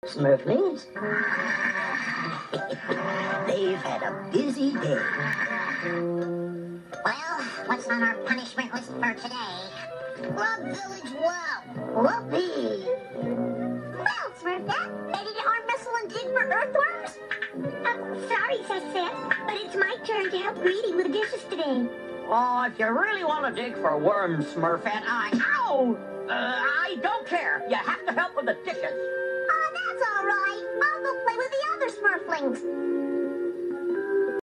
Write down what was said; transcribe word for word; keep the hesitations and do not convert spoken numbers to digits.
Smurflings. They've had a busy day. Well, what's on our punishment list for today? Rub Village well. Whoopee! Well, Smurfette, ready to arm wrestle and dig for earthworms? Uh, sorry, Sassette, but it's my turn to help Greedy with the dishes today. Oh, if you really want to dig for worms, Smurfette, I... Ow! Uh, I don't care. You have to help with the dishes.